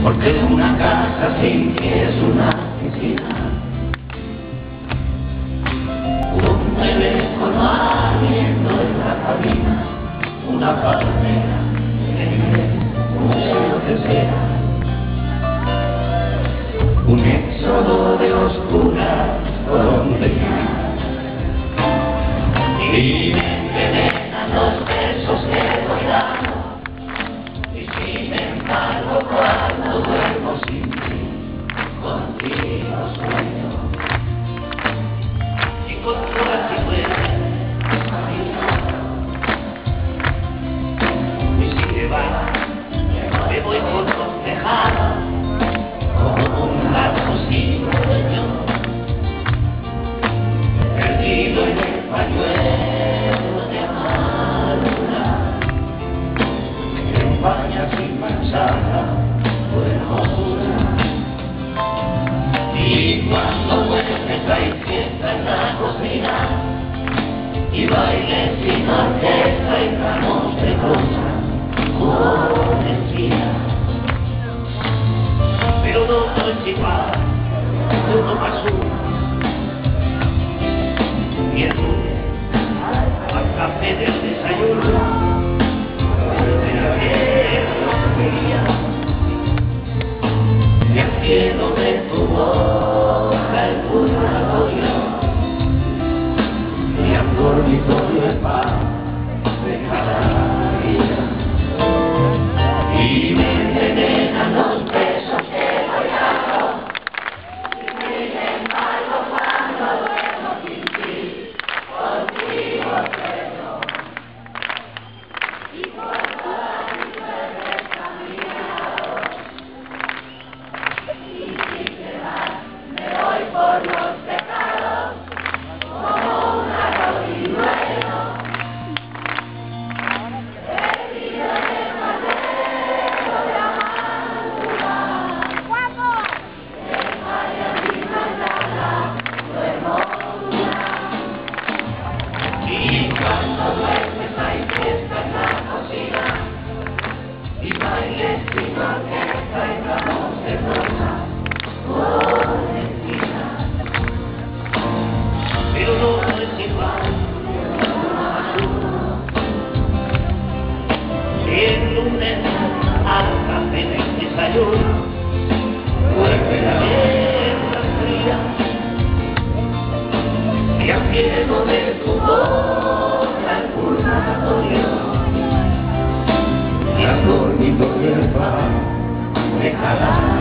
porque una casa sin ti es una piscina. Un bebé con aliento en la cabina, una palmera un cielo de cera, un éxodo de oscuras golondrinas, y me envenenan los besos que voy dando, y sin embargo cuando duermo sin ti, contigo sueño, y con todas y duele y si te vas, me voy por los tejados, como un gato sin dueño, perdido en el pañuelo de amargura, que empaña sin pensarla tu hermosura. Y cuando vuelves hay fiesta en la cocina, y bailes sin orquesta y ramos de rosa con espinas. Pero no es igual, uno más uno, y el lunes al café del desayuno, de la vieja y al cielo de tu boca el purgatorio, y al dormitorio el pan de cada día, y me envenenan los besos que voy dando, y sin embargo cuando duermo sin ti, contigo sueño, y cuando duermes a mi lado, y si te vas me voy por los pecados, como un árbol y duelo, perdido en el madero de amargura, que falla sin mandarla tu hermosura. Y cuando duermes hay fiesta en la cocina, y bailes sin orquesta y ramos de rosa con espinas. Pero no es igual, uno más uno, y el lunes al café del desayuno vuelve la vieja fría, y al cielo de tu boca el purgatorio, y al dormitorio el pan de cada